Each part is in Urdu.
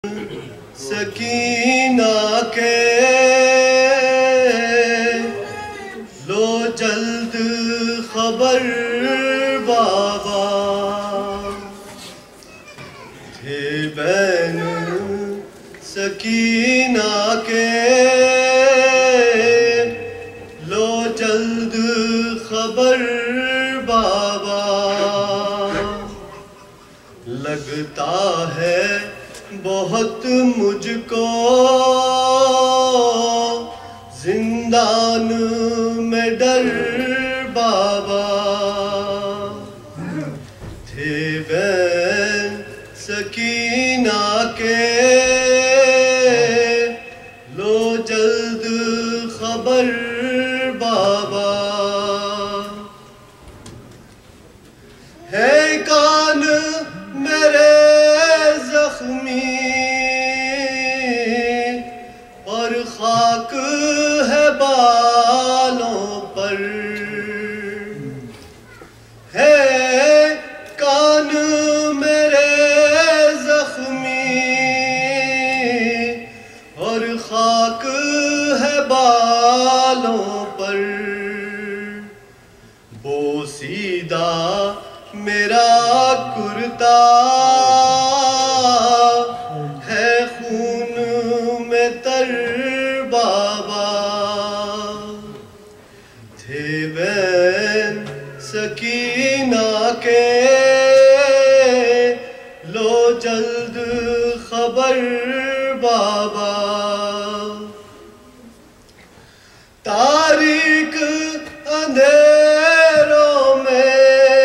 سکینہ کے لو جلد خبر بابا تھے بین سکینہ کے لو جلد خبر بابا لگتا ہے بہت مجھ کو زندان میں ڈر بابا تھے بین سکینہ کے لو جلد خبر بابا ہے کان میرے زخمی اور خاک ہے بالوں پر ہے کان میرے زخمی اور خاک ہے بالوں پر بوسیدہ میرا کرتا ہے خون میں تر بابا تھے بین سکینہ کے لو جلد خبر بابا تاریک اندھیروں میں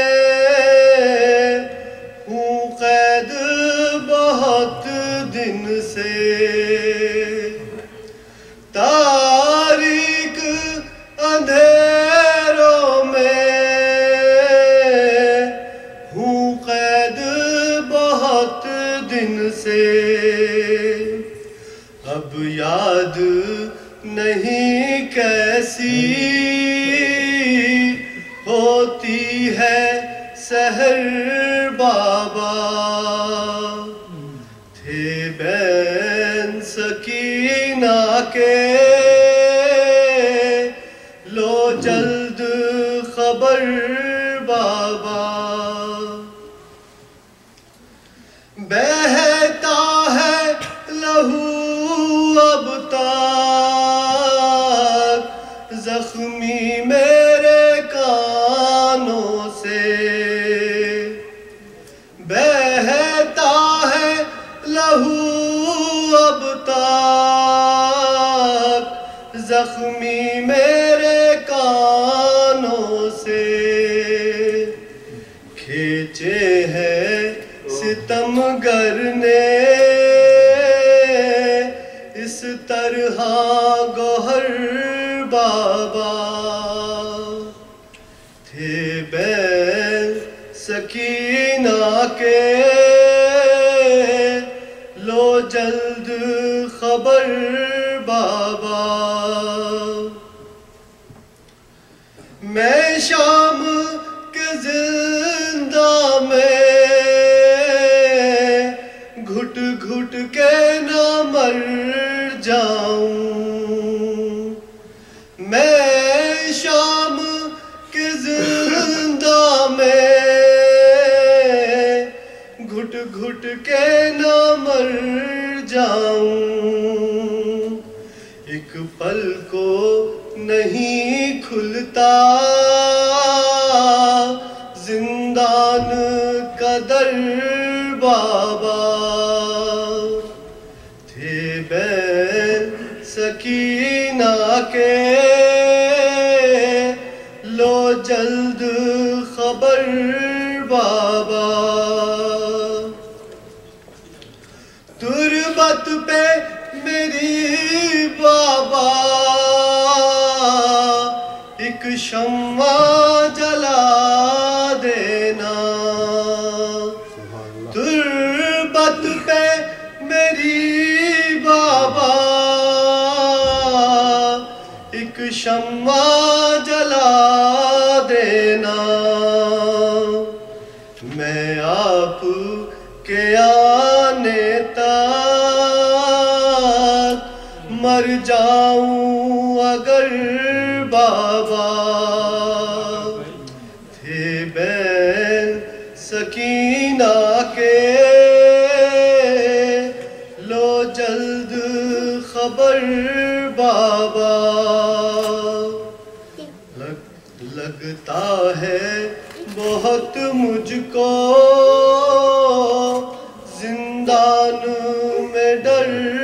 ہوں قید بہت دن سے تاریک اندھیروں میں ہوں قید بہت دن سے اب یاد نہیں کیسی ہوتی ہے سحر بابا تھے بین سکینہ کے لو جلد خبر بابا بہتا ہے لہو اب تک زخمی میرے کانوں سے بہتا ہے لہو اب تک زخمی میرے کانوں سے کھینچے ہیں ستمگر نے اس طرح گوہر بابا تھے بین سکینہ کے لو جلد خبر بابا میں شام کے زندہ میں گھٹ گھٹ کے نہ مر جاؤں میں شام کے زندہ میں گھٹ گھٹ کے نہ مر جاؤں ایک پل کو نہیں کھلتا زندان کا در بابا تھے بین سکینہ کے لو جلد خبر بابا تربت پہ میری بابا ایک شمع جلا دینا تربت پہ میری بابا ایک شمع جلا دینا میں آپ کے آنے تک مر جاؤں اگر بابا تھے بین سکینہ کے لو جلد خبر بابا لگتا ہے بہت مجھ کو زندان میں ڈر